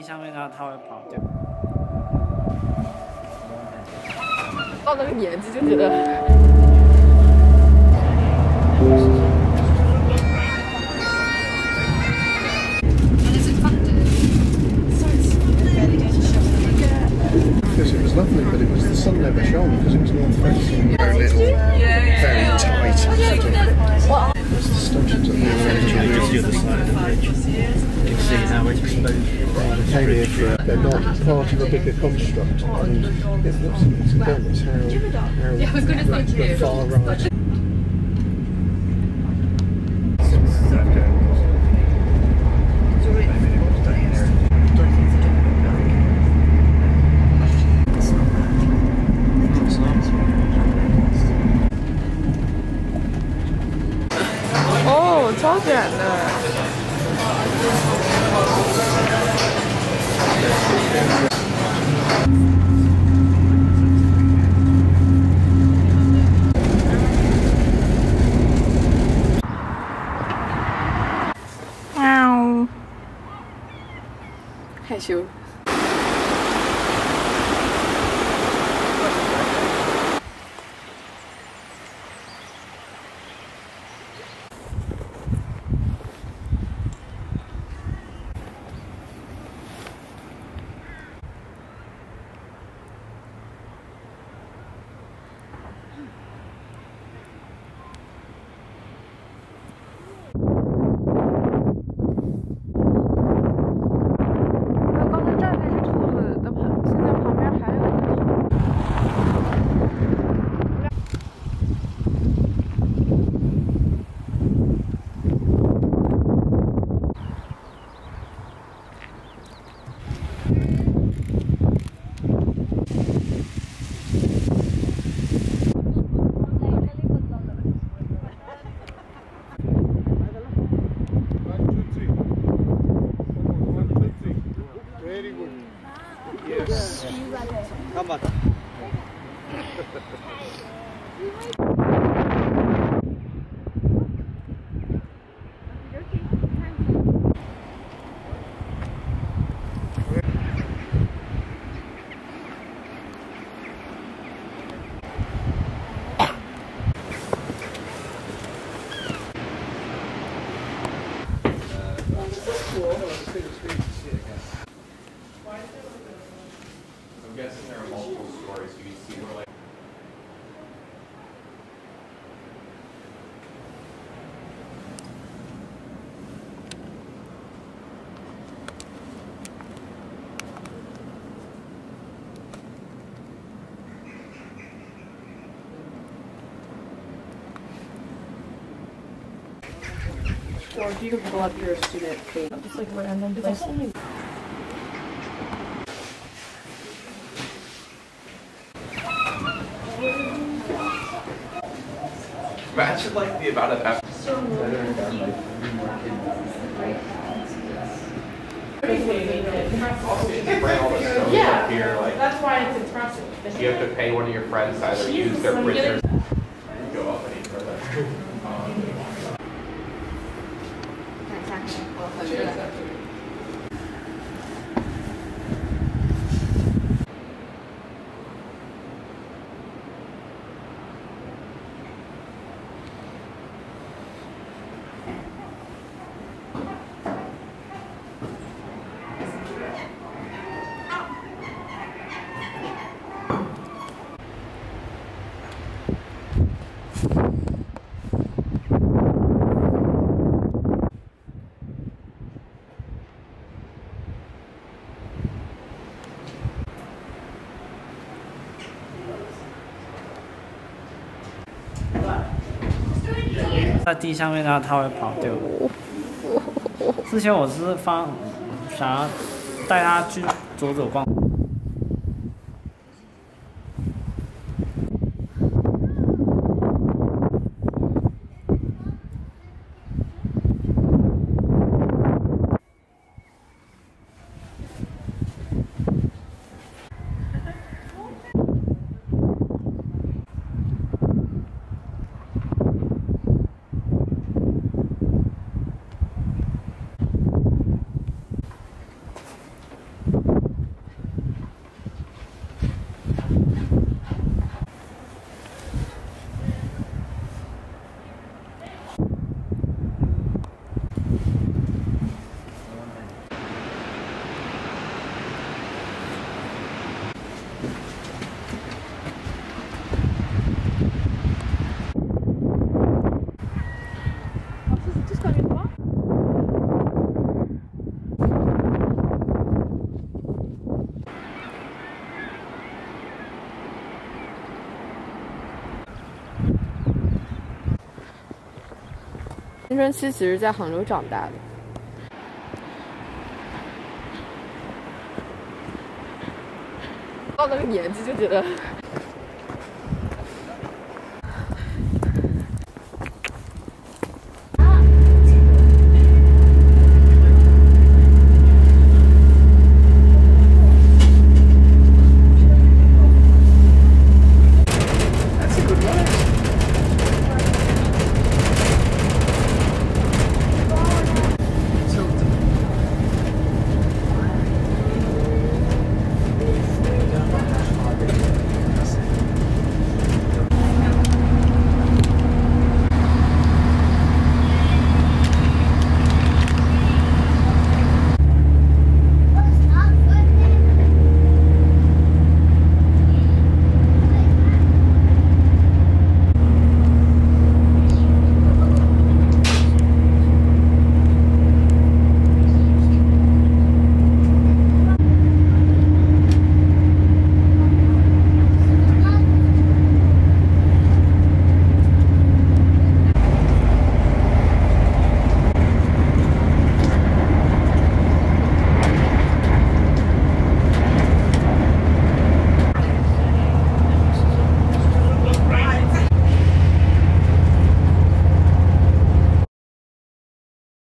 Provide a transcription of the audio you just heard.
上面，然后它会跑掉。 到那个年纪就觉得。 Because it was lovely, but it was the sun never shone because it was north facing. Very little, very tight. The stanchions at the end. Just the other side of the bridge. You can see how it's exposed. They came here for. They're not part of a bigger construct, and it looks again. It's how the far right. 哦，超卷的。喵，害羞。 I'm guessing there are multiple stories. You can see where like. Or do you pull up your student page? Just like random places. Imagine like the amount of effort. Yeah, up here, like, that's why it's impressive. you have to pay one of your friends to either use their prisoners. Go up any further. 在地上面，然后它会跑掉。之前我是想要带它去走走逛。 青春期其实在杭州长大的。到那个年纪就觉得